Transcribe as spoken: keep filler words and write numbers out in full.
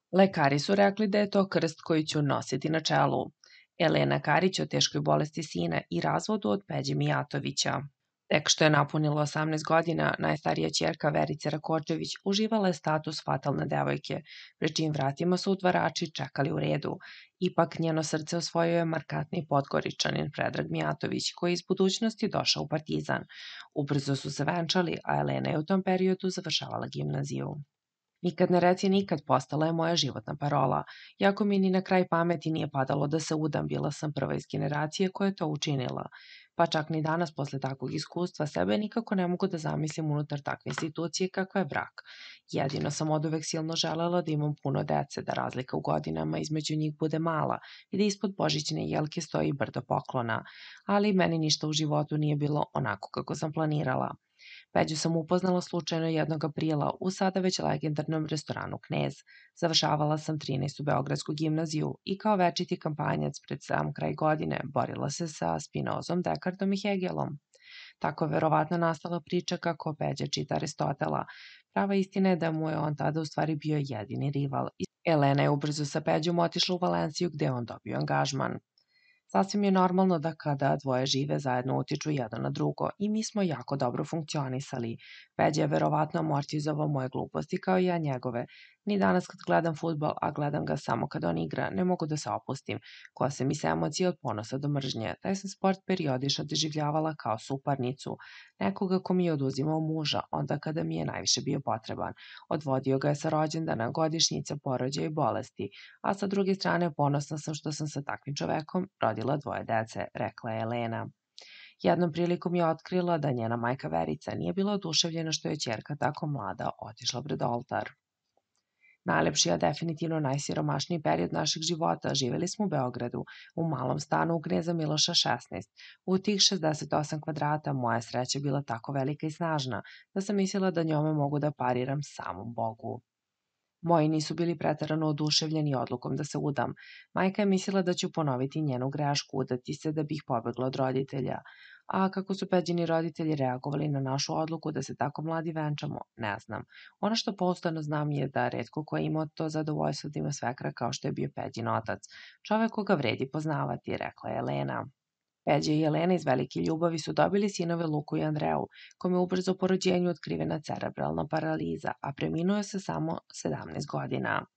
Lekari su rekli da je to krst koji ću nositi na čelu. Elena Karić o teškoj bolesti sina i razvodu od Peđe Mijatovića. Tek što je napunila osamnaest godina, najstarija ćerka Verice Rakočević uživala je status fatalne devojke, pri čijim vratima su utvarači čekali u redu. Ipak njeno srce osvojio je markantni Podgoričanin Predrag Mijatović, koji je iz budućnosti došao u Partizan. Ubrzo su se venčali, a Elena je u tom periodu završavala gimnaziju. Nikad ne reci nikad postala je moja životna parola. Jako mi ni na kraj pameti nije padalo da se udam, bila sam prva iz generacije koja je to učinila. Pa čak ni danas posle takvog iskustva sebe nikako ne mogu da zamislim unutar takve institucije kakva je brak. Jedino sam oduvek silno želela da imam puno dece, da razlika u godinama između njih bude mala i da ispod božićne jelke stoji brdo poklona, ali meni ništa u životu nije bilo onako kako sam planirala. Peđu sam upoznala slučajno jednog aprila u sada već legendarnom restoranu Knez. Završavala sam trinaestu Beogradsku gimnaziju i kao večiti kampanjac pred sam kraj godine borila se sa Spinozom, Dekardom i Hegelom. Tako je verovatno nastala priča kako Peđa čita Aristotela. Prava istina je da mu je on tada u stvari bio jedini rival. Elena je ubrzo sa Peđom otišla u Valenciju gde je on dobio angažman. Sasvim je normalno da kada dvoje žive zajedno utiču jedno na drugo i mi smo jako dobro funkcionisali. Peđa je verovatno amortizovao moje gluposti kao i ja njegove. Ni danas kad gledam fudbal, a gledam ga samo kad on igra, ne mogu da se opustim. Kose mi se emocije od ponosa do mržnje. Taj sam sport periodično doživljavala kao suparnicu. Nekoga ko mi je oduzimao muža, onda kada mi je najviše bio potreban. Odvodio ga je sa rođendana, godišnjica, porođaja i bolesti. A sa druge strane ponosna sam što sam sa takvim čovekom rodila dvoje dece, rekla je Elena. Jednom prilikom je otkrila da njena majka Verica nije bila oduševljena što je ćerka tako mlada otišla pred oltar. Najlepši, a definitivno najsiromašniji period našeg života živeli smo u Beogradu, u malom stanu u Kneza Miloša šesnaest. U tih šezdeset osam kvadrata moja sreća bila tako velika i snažna da sam mislila da njome mogu da pariram samom Bogu. Moji nisu bili preterano oduševljeni odlukom da se udam. Majka je mislila da ću ponoviti njenu grešku, udati se da bih pobegla od roditelja. A kako su Peđini roditelji reagovali na našu odluku da se tako mladi venčamo, ne znam. Ono što postano znam je da retko ko je imao to zadovoljstvo da ima svekra kao što je bio Peđin otac. Čovek koga vredi poznavati, rekla je Elena. Peđa i Jelena iz velike ljubavi su dobili sinove Luku i Andreju, kome ubrzo po rođenju otkrivena cerebralna paraliza, a preminuo je sa samo sedamnaest godina.